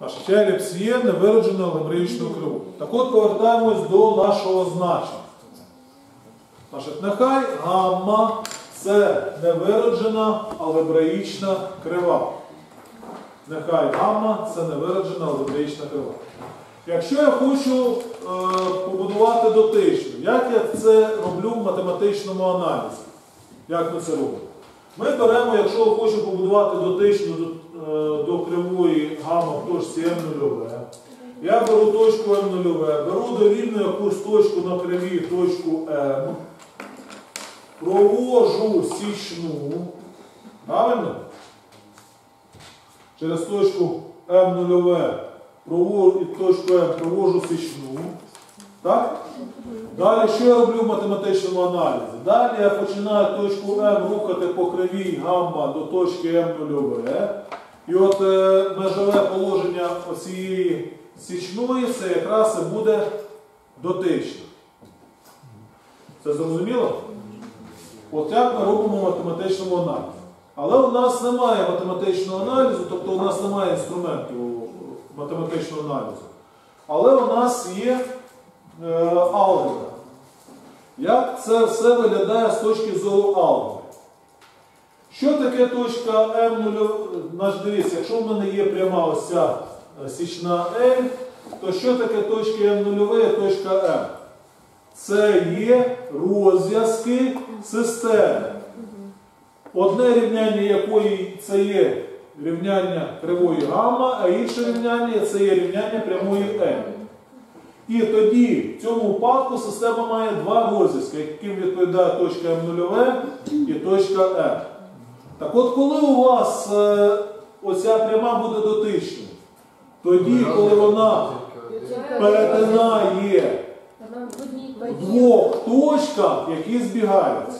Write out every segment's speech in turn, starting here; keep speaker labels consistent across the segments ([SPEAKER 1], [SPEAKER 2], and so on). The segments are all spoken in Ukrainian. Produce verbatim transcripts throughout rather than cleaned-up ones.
[SPEAKER 1] Значить, еліпс є невиродженою алгебраїчною кривою. Так от повертаємось до нашого значення. Значить, нехай гамма – це невироджена алгебраїчна крива. Нехай гамма – це невироджена алгебраїчна крива. Якщо я хочу е, побудувати дотичну, як я це роблю в математичному аналізі? Як ми це робимо? Ми беремо, якщо я хочу побудувати дотичну до, е, до кривої гамма в точці ем нуль. Я беру точку ем нуль, беру дорівнюю якусь точку на криві, точку М, провожу січну, правильно? Через точку ем нуль провожу, і точку М провожу січну. Так? Далі що я роблю в математичному аналізі? Далі я починаю точку М рухати по кривій гамма до точки ем нуль. І от е, межове положення оцієї січної, це якраз і буде дотичне. Це зрозуміло? От як ми робимо в математичному аналізі. Але у нас немає математичного аналізу, тобто у нас немає інструменту математичного аналізу. Але у нас є е, алгебра. Як це все виглядає з точки зору алгебри? Що таке точка ем нуль? Наш дивіться, якщо в мене є пряма ось ця січна L, то що таке точка ем нуль і точка М? Це є розв'язки системи. Одне рівняння якої це є рівняння кривої гамма, а інше рівняння це є рівняння прямої М. І тоді в цьому випадку система має два розв'язки, яким відповідає точка ем нуль і точка М. Так от, коли у вас е, оця пряма буде дотичною, тоді, коли вона перетинає в двох точках, які збігаються.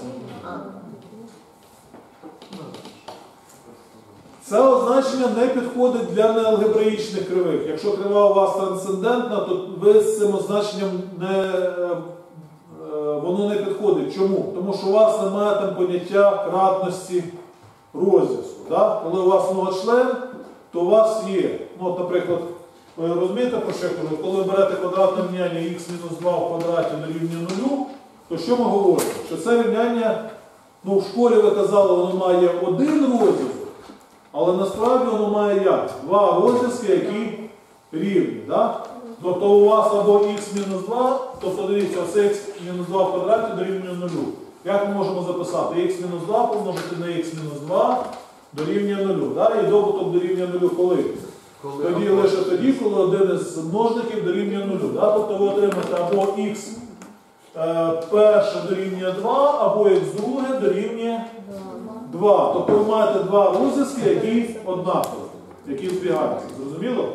[SPEAKER 1] Це означення не підходить для неалгебраїчних кривих. Якщо крива у вас трансцендентна, то ви з цим означенням не, воно не підходить. Чому? Тому що у вас немає там поняття кратності розв'язку. Так? Коли у вас многочлен, то у вас є, ну, от, наприклад, ви розумієте, про що я кажу? Коли ви берете квадратне рівняння х мінус два в квадраті дорівнює нулю, то що ми говоримо? Що це рівняння, ну, в школі ви казали, воно має один розв'язок, але насправді воно має як? Два розв'язки, які рівні. Так? Тобто у вас або х мінус два, тобто дивіться, ось х мінус два в квадраті дорівнює нулю. Як ми можемо записати? Х мінус два помножити на х мінус два дорівнює нулю. Так? І добуток дорівнює нулю коли? Коли тоді лише тоді, коли один із множників дорівнює нулю. Так? Тобто ви отримаєте або х е, перше дорівнює два, або х друге дорівнює два. Тобто ви маєте два розв'язки, які однакові, які збігаються. Зрозуміло?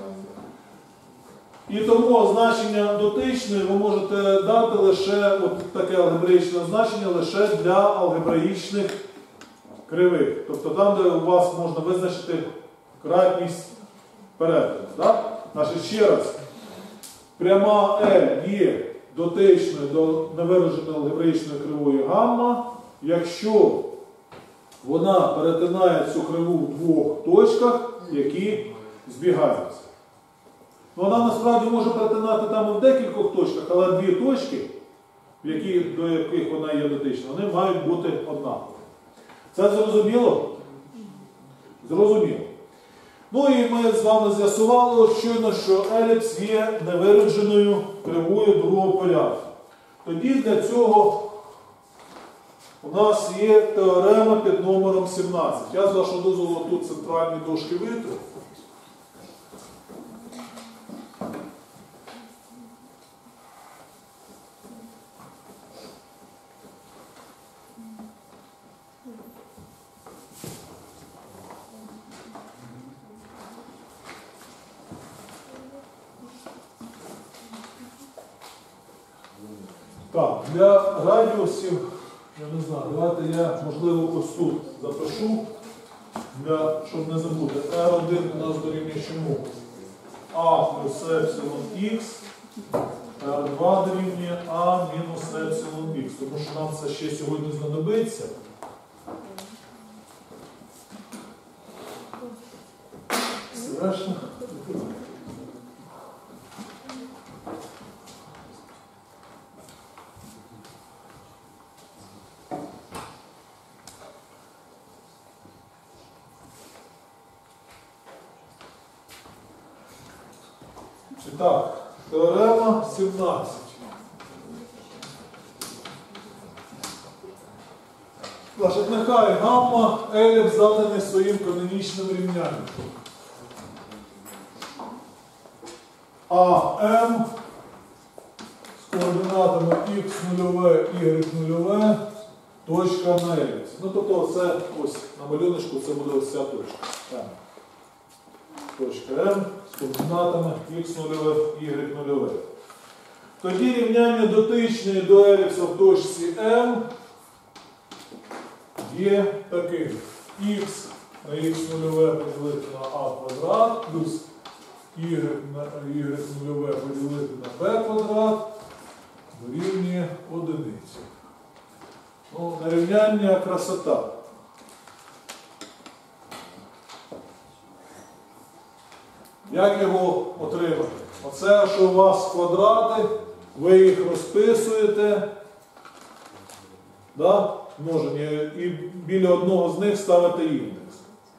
[SPEAKER 1] І тому означення дотичної ви можете дати лише, от таке алгебраїчне означення, лише для алгебраїчних кривих. Тобто там, де у вас можна визначити кратність перетину. Так? Значить, ще раз, пряма L є дотичною до невираженої алгебраїчної кривої гамма, якщо вона перетинає цю криву в двох точках, які збігаються. Вона насправді може перетинати там і в декількох точках, але дві точки, в які, до яких вона є дотична, вони мають бути однакові. Це зрозуміло? Зрозуміло. Ну і ми з вами з'ясували щойно, що еліпс є невиродженою кривою другого порядку. Тоді для цього у нас є теорема під номером сімнадцять. Я з вашого дозволу тут центральні дошки витру. Так, для радіусів, я не знаю, давайте я, можливо, ось тут запишу, для, щоб не забути. ер один у нас дорівнює чому? А плюс епсилон х, ер два дорівнює А мінус епсилон х, тому що нам це ще сьогодні знадобиться. страшно. І так, теорема сімнадцять. Значить, нехай гамма еліпс заданий своїм канонічним рівнянням. А М з координатами х нульове, y нульове, точка на еліпс. Ну, тобто це ось на малюночку це буде ось ця точка. М. Точка М з координатами х нульове, y нульове. Тоді рівняння дотичне до еліпса в точці М є таким. Х на х нульове поділити на а квадрат плюс y на y нульове поділити на b квадрат дорівнює одиниці. Ну, на рівняння красота. Як його отримати? Оце, що у вас квадрати, ви їх розписуєте, да? Множення, і біля одного з них ставите індекс.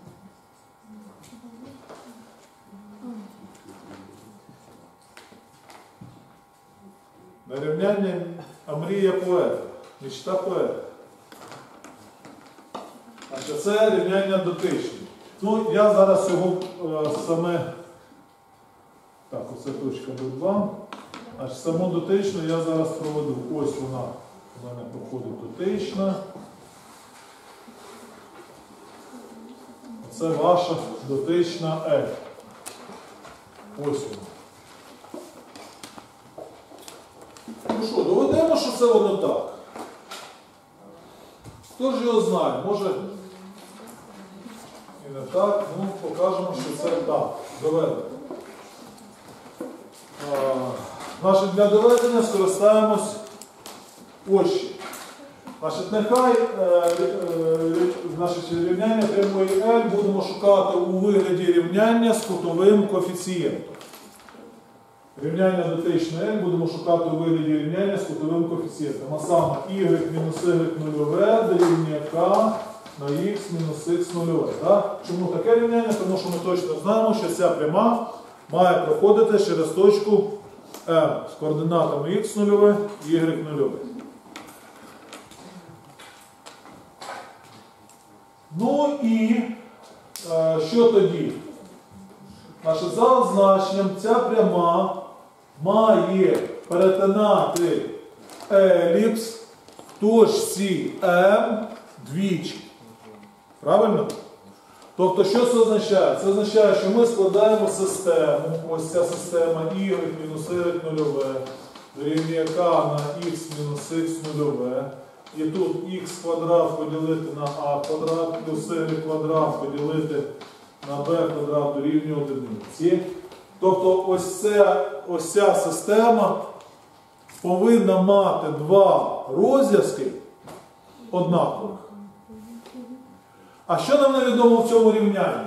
[SPEAKER 1] На рівняння мрія поета, мечта поета. Значить, це рівняння дотичне. Ну, я зараз його е, саме... Так, оце точка Б два. Значить, саму дотичну я зараз проведу. Ось вона у мене проходить дотична. Це ваша дотична L. Ось вона. Ну що, доведемо, що це воно так. Хто ж його знає? Може і не так, ну покажемо, що це так. Доведемо. Значить, для доведення скористаємось ось що. Значить, нехай е, е, значить, рівняння прямої L будемо шукати у вигляді рівняння з кутовим коефіцієнтом. Рівняння дотичне L будемо шукати у вигляді рівняння з кутовим коефіцієнтом. А саме y мінус y нульове дорівнює k на x мінус x нульове. Так? Чому таке рівняння? Тому що ми точно знаємо, що ця пряма має проходити через точку M з координатами x нульове і y нульове. Ну і е, що тоді? Значить, за означенням ця пряма має перетинати еліпс в точці М двічі. Правильно? Тобто, що це означає? Це означає, що ми складаємо систему, ось ця система y мінус y нульове, дорівнює k на x мінус x нульове, і тут х квадрат поділити на а квадрат, плюс y квадрат поділити на b квадрат дорівнює одиниці. Тобто, ось, це, ось ця система повинна мати два розв'язки однакових. А що нам невідомо в цьому рівнянні?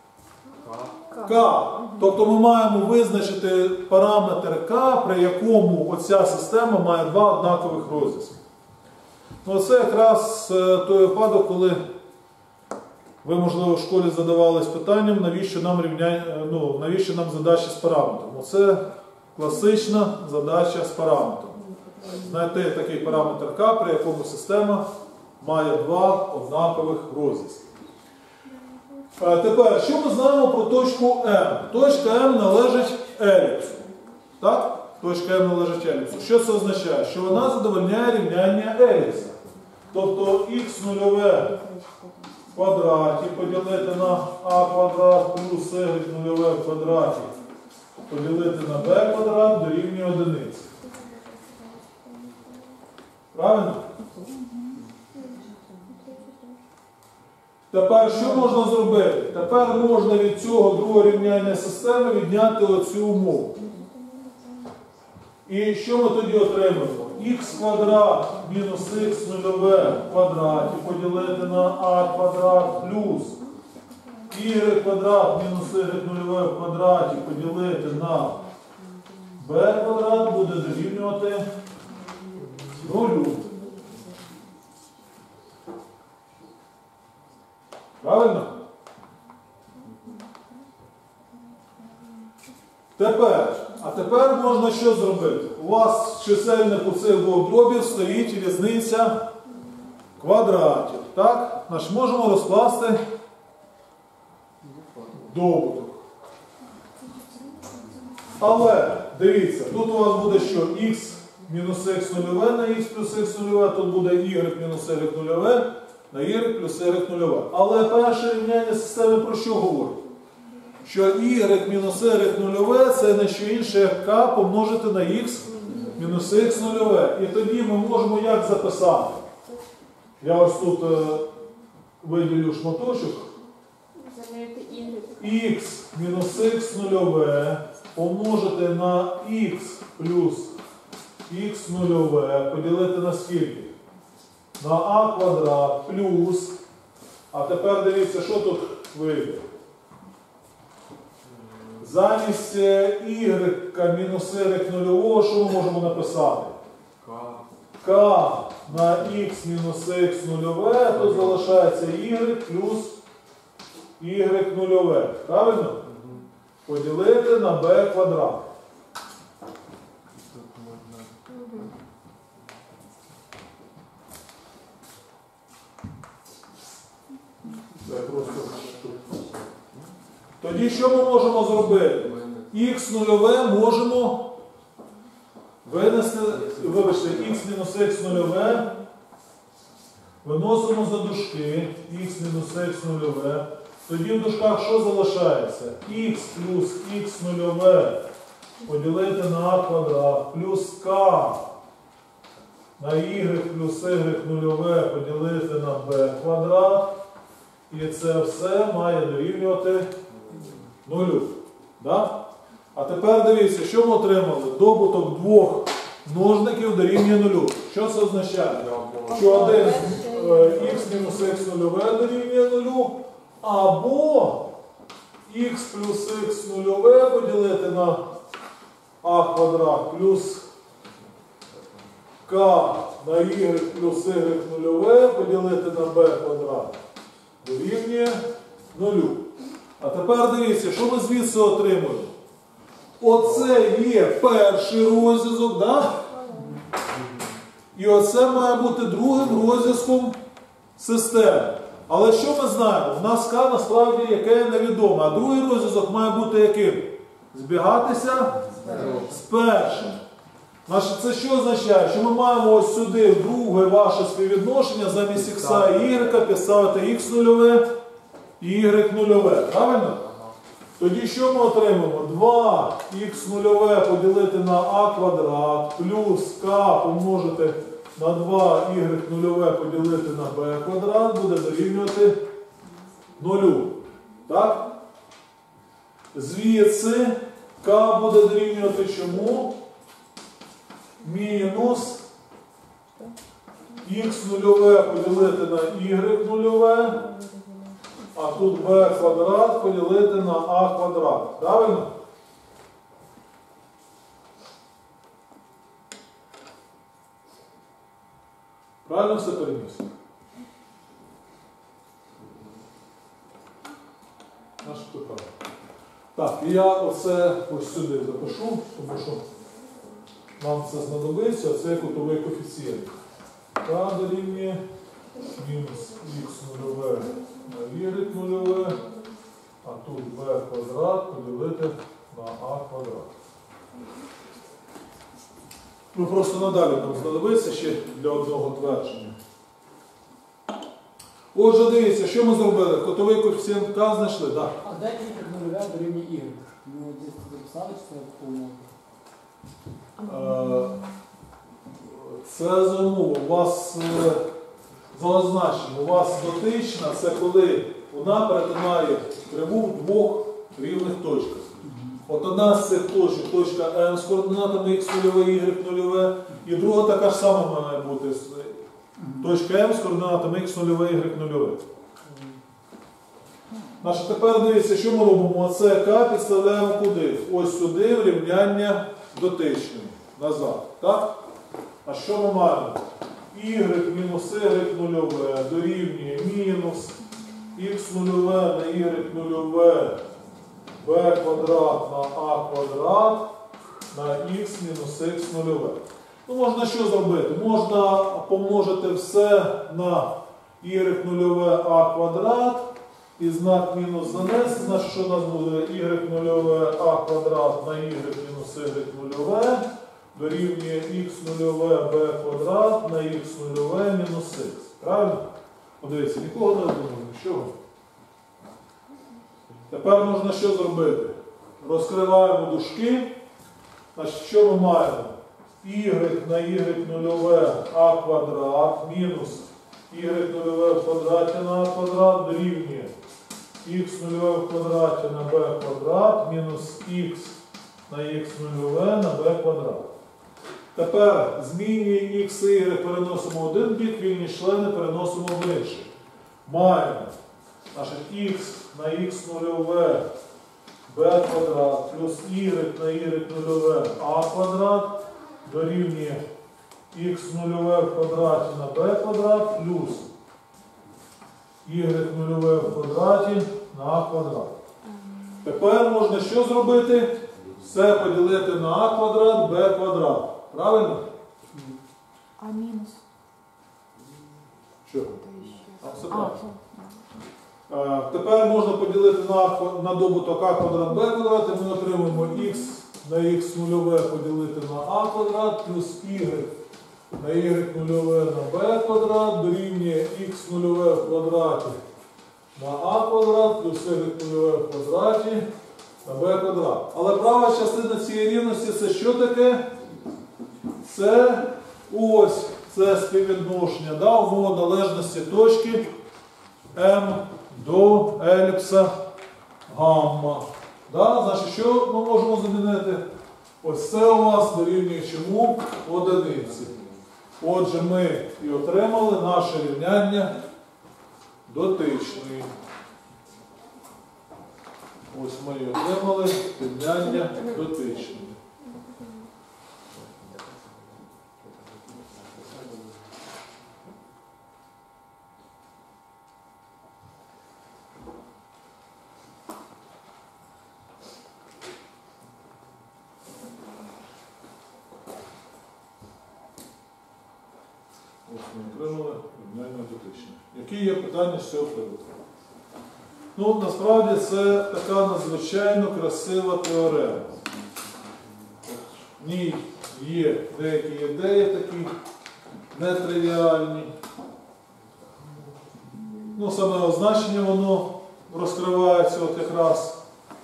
[SPEAKER 1] К. Тобто ми маємо визначити параметр К, при якому оця система має два однакових розв'язки. Ну, це якраз той випадок, коли ви, можливо, в школі задавались питанням, навіщо нам, рівняння, ну, навіщо нам задачі з параметром. Оце класична задача з параметром. Знайти такий параметр К, при якому система має два однакових розв'язки. Тепер, що ми знаємо про точку М? Точка М належить еліпсу. Так? Точка М належить еліпсу. Що це означає? Що вона задовольняє рівняння еліпса. Тобто х нульове в квадраті поділити на а квадрат плюс y нульове в квадраті поділити на b квадрат дорівнює одиниці. Правильно? Тепер що можна зробити? Тепер можна від цього другого рівняння системи відняти оцю умову. І що ми тоді отримаємо? Х квадрат мінус х нульове в квадраті поділити на а квадрат плюс y квадрат мінус y нульове в квадраті поділити на b квадрат буде дорівнювати нулю. Правильно? Тепер, а тепер можна що зробити? У вас в чисельнику цих двох дробів стоїть різниця квадратів. Так? Значить, можемо розкласти добуток. Але, дивіться, тут у вас буде що? Х мінус х нульове на х плюс х нульове, тут буде y мінус y нульове на y плюс y нульове. Але перше рівняння системи про що говорить? Що y мінус y нульове це не що інше, як k помножити на х мінус х нульове. І тоді ми можемо як записати? Я ось тут е, виділю шматочок. Х мінус х нульове помножити на х плюс х нульове поділити на скільки? На а квадрат плюс. А тепер дивіться, що тут вийде. Замість y мінус y нульового, що ми можемо написати? К на х мінус х нульове, тут залишається y плюс y нульове. Правильно? Поділити на b квадрат. Це просто... Тоді що ми можемо зробити? Х нульове можемо винести, вибачте, х мінус х нульове, виносимо за дужки, х мінус х нульове. Тоді в дужках що залишається? Х плюс х нульове поділити на а квадрат плюс к на y плюс y нульове поділити на b квадрат. І це все має дорівнювати нулю. Да? А тепер дивіться, що ми отримали? Добуток двох множників дорівнює нулю. Що це означає? Що один х мінус х нульове дорівнює нулю, або х плюс х нульове поділити на а квадрат плюс к на y плюс y нульове поділити на b квадрат дорівнює нулю. А тепер дивіться, що ми звідси отримуємо? Оце є перший розв'язок, да? І оце має бути другим розв'язком системи. Але що ми знаємо? У нас К насправді яке невідоме, а другий розв'язок має бути яким? Збігатися з першим. Значить, це що означає? Що ми маємо ось сюди друге ваше співвідношення замість х і y писати х нульове і y нульове. Правильно? Тоді що ми отримаємо? два х нульове поділити на а квадрат плюс k помножити на два y нульове поділити на b квадрат буде дорівнювати нулю. Так? Звідси k буде дорівнювати чому? Мінус х нульове поділити на y нульове, а тут b квадрат поділити на а квадрат. Правильно? Правильно все переніс? Наш питання. Так, і я оце ось сюди запишу, тому що нам це знадобиться, це кутовий коефіцієнт. К дорівнює мінус х нульове на y нульове, а тут b квадрат поділити на а квадрат. Ну просто надалі нам знадобиться ще для одного твердження. Отже, дивіться, що ми зробили? Котовий коефіцієнт К знайшли, так?
[SPEAKER 2] А де y нульове дорівнює y? Ми десь записали, чи це помилка?
[SPEAKER 1] Це за умови. У вас за означення, у вас дотична, це коли вона перетинає криву в двох рівних точках. От одна з цих точок, точка М з координатами х нульове, y нульове, і друга така ж сама має бути. Точка М з координатами х нульове, y нульове. Значить, тепер дивіться, що ми робимо? Оце К підставляємо куди? Ось сюди, в рівняння дотичної. Назад. Так? А що ми маємо? Y мінус Y нульове дорівнює мінус Х нульове на Y нульове b квадрат на А квадрат на Х мінус Х нульове. Ну, можна що зробити? Можна помножити все на Y нульове А квадрат і знак мінус занести. Значить, що у нас буде Y нульове А квадрат на Y мінус Y нульове дорівнює Х нульове b квадрат на Х нульове мінус Х. Правильно? Подивіться, нікого не думаю. Нічого. Тепер можна що зробити? Розкриваємо дужки. Значить, що ми маємо? Y на Y нульове А квадрат мінус Y нульове в квадраті на А квадрат дорівнює Х нульове в квадраті на b квадрат мінус Х на Х нульове на b квадрат. Тепер змінює Х і Y переносимо в один бік, вільні члени переносимо в інший. Маємо значить, Х на Х нульове b квадрат плюс Y на Y нульове А квадрат дорівнює Х нульове в квадраті на b квадрат плюс Y нульове в квадраті на А квадрат. Тепер можна що зробити? Все поділити на А квадрат, b квадрат. Правильно?
[SPEAKER 3] А мінус?
[SPEAKER 1] Що?
[SPEAKER 3] Це
[SPEAKER 1] А, все
[SPEAKER 3] ще.
[SPEAKER 1] правильно.
[SPEAKER 3] А,
[SPEAKER 1] Е, Тепер можна поділити на, на добуток А квадрат, b квадрат, і ми отримаємо Х на Х нульове поділити на А квадрат плюс Y на Y нульове на b квадрат дорівнює Х нульове в квадраті на А квадрат плюс Y нульове в квадраті на b квадрат. Але права частина цієї рівності це що таке? Це ось це співвідношення, да, умова належності точки М до еліпса гамма. Да? Значить, що ми можемо замінити? Ось це у вас дорівнює чому? Одиниці. Отже, ми і отримали наше рівняння дотичної. Ось ми і отримали рівняння дотичної. Ось ми отримали рівняння дотичне. Які є питання з цього приводу? Ну, насправді це така надзвичайно красива теорема. В ній є деякі ідеї такі нетривіальні. Ну, саме означення воно розкривається от якраз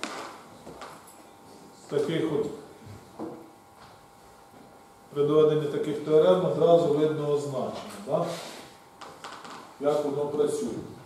[SPEAKER 1] з таких от при доведенні таких теорем одразу видно означення, так? Як воно працює.